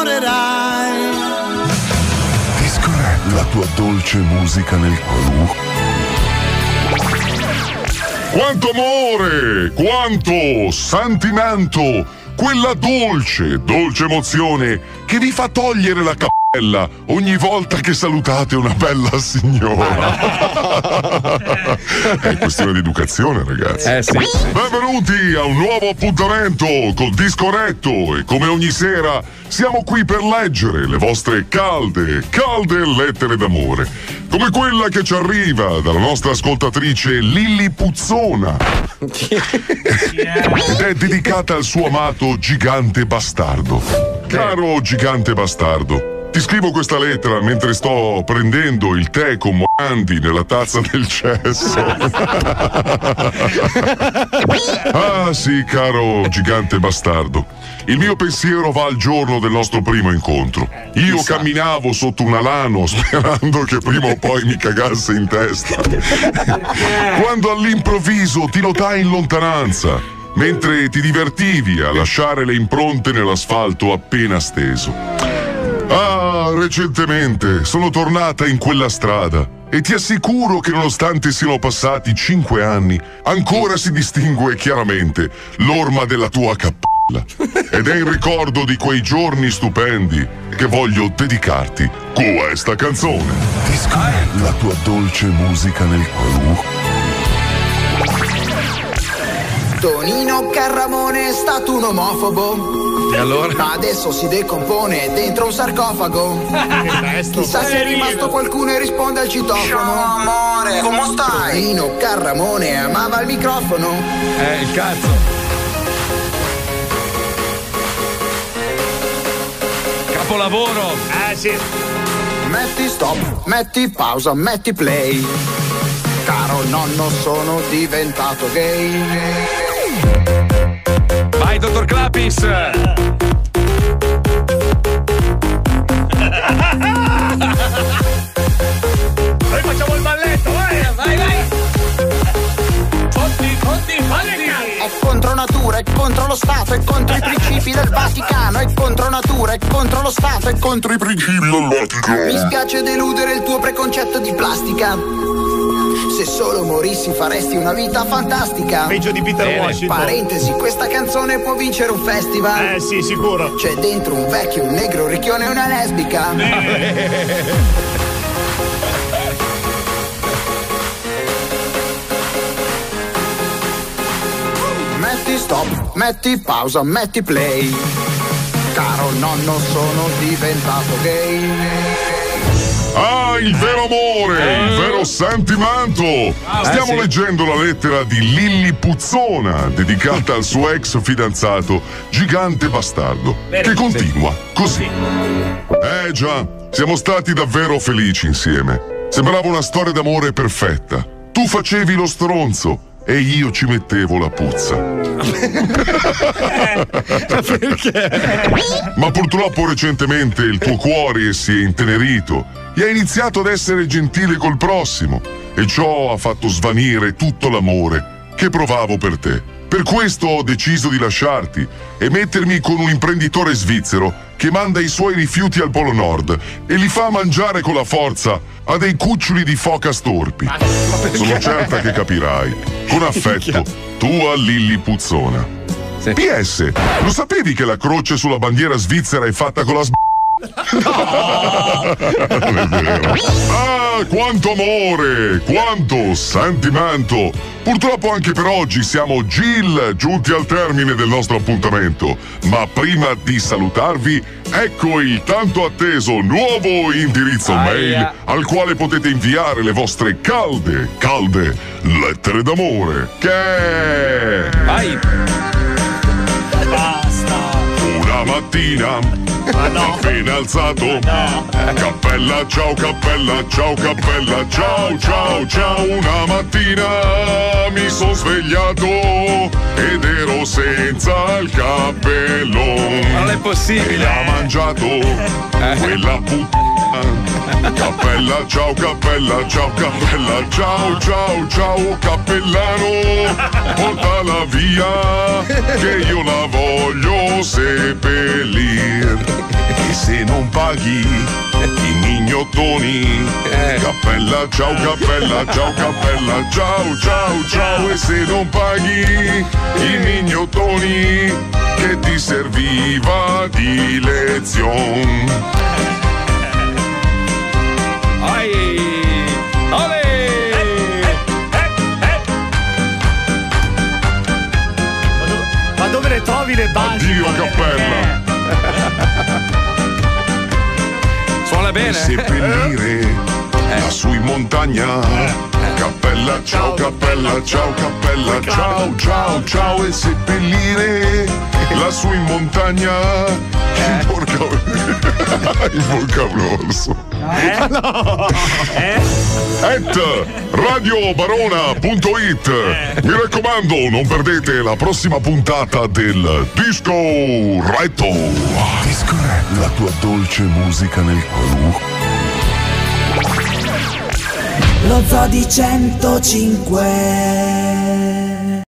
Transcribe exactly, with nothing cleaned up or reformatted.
innamorerai. Discorè la tua dolce musica nel cuore. Quanto amore, quanto sentimento, quella dolce, dolce emozione che vi fa togliere la cappella ogni volta che salutate una bella signora. È questione di educazione, ragazzi. Eh sì. Benvenuti a un nuovo appuntamento col Discoretto e come ogni sera siamo qui per leggere le vostre calde, calde lettere d'amore, come quella che ci arriva dalla nostra ascoltatrice Lilli Puzzona ed è dedicata al suo amato gigante bastardo. Caro gigante bastardo, ti scrivo questa lettera mentre sto prendendo il tè con Morandi nella tazza del cesso. Ah sì, caro gigante bastardo, il mio pensiero va al giorno del nostro primo incontro. Io Chissà. camminavo sotto un alano sperando che prima o poi mi cagasse in testa, quando all'improvviso ti notai in lontananza mentre ti divertivi a lasciare le impronte nell'asfalto appena steso. Ah, recentemente sono tornata in quella strada e ti assicuro che nonostante siano passati cinque anni, ancora si distingue chiaramente l'orma della tua cappella. Ed è in ricordo di quei giorni stupendi che voglio dedicarti questa canzone. Discorè la tua dolce musica nel cuore. Tonino Carramone è stato un omofobo. E allora? Ma adesso si decompone dentro un sarcofago. Chissà se è rimasto qualcuno e risponde al citofono. Ciao amore, come stai? Tonino Carramone amava il microfono. Eh, il cazzo. Capolavoro. Eh sì. Metti stop, metti pausa, metti play. Caro nonno, sono diventato gay. Vai, dottor Clapis. Noi facciamo il balletto, vai, vai, vai. Fotti, fotti, fotti. È contro natura, è contro lo Stato, è contro i principi del Vaticano. È contro natura, è contro lo Stato, è contro i principi del Vaticano. Mi spiace deludere il tuo preconcetto di plastica. Se solo morissi faresti una vita fantastica. Peggio di Peter Bene. Washington. Parentesi, questa canzone può vincere un festival. Eh sì, sicuro. C'è dentro un vecchio, un negro, un ricchione e una lesbica. Metti stop, metti pausa, metti play. Caro nonno, sono diventato gay. Ah, il vero amore, il vero sentimento. Stiamo eh, sì. leggendo la lettera di Lilli Puzzona dedicata al suo ex fidanzato gigante bastardo, che continua così. Eh già, siamo stati davvero felici insieme. Sembrava una storia d'amore perfetta. Tu facevi lo stronzo e io ci mettevo la puzza. Perché? Ma purtroppo recentemente il tuo cuore si è intenerito e ha iniziato ad essere gentile col prossimo, e ciò ha fatto svanire tutto l'amore che provavo per te. Per questo ho deciso di lasciarti e mettermi con un imprenditore svizzero che manda i suoi rifiuti al Polo Nord e li fa mangiare con la forza a dei cuccioli di foca storpi. Sono certa che capirai. Con affetto, tua Lilli Puzzona. Sì. P S, lo sapevi che la croce sulla bandiera svizzera è fatta con la sb... No! Non è vero. Ah, quanto amore, quanto sentimento. Purtroppo anche per oggi siamo Gil giunti al termine del nostro appuntamento. Ma prima di salutarvi, ecco il tanto atteso nuovo indirizzo Aia. mail al quale potete inviare le vostre calde, calde lettere d'amore. Che Vai. Basta. una mattina Ma no. appena alzato, No. cappella, ciao cappella, ciao cappella, ciao ciao ciao. Una mattina mi son svegliato ed ero senza il cappello. Non è E possibile. l'ha mangiato quella puttana. Cappella, ciao cappella, ciao cappella, ciao ciao ciao cappellano. Portala via che io la voglio seppellir. E se non paghi i mignottoni, cappella, ciao cappella, ciao cappella, ciao ciao ciao. E se non paghi i mignottoni che ti serviva di lezione. Ai! Olè! Ma dove le trovi le basi? Addio cappella. Suona bene. Seppellire lassù in montagna. Cappella, ciao cappella, ciao cappella, ciao ciao ciao. E seppellire lassù in montagna. Il porca il vocabroso. Eh? No. Eh? Et radiobarona punto it. Mi raccomando, non perdete la prossima puntata del Disco Retto. Disco Retto, la tua dolce musica nel cuore. Lo Zoo di centocinque.